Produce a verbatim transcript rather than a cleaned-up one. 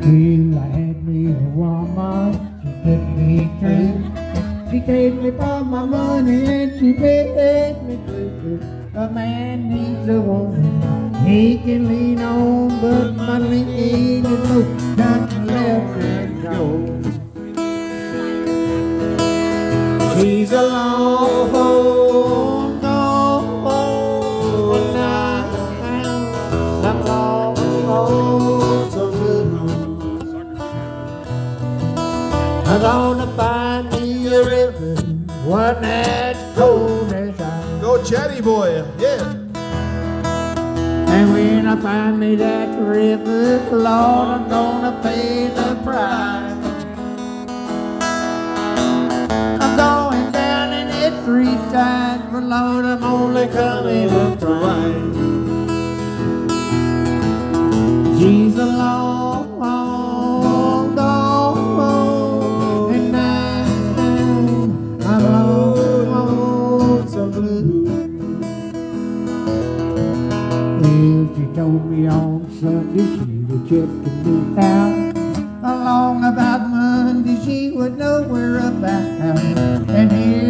Well, I had me a woman, she put me through. She gave me all my money and she paid me through. A man needs a woman he can lean on, but my lean is no nothing left and go. She's alone, gone now. I'm lonesome blue. I'm gonna find me a river, one that's cold as ice. Go Chatty Boy, yeah. And when I find me that river, Lord, I'm gonna pay the price. I'm going down in it three times, but Lord, I'm only coming up twice. She's a long, long gone, and now I'm lonesome blue. Well, she told me on Sunday she would check the new house. Along about Monday she was nowhere about. And here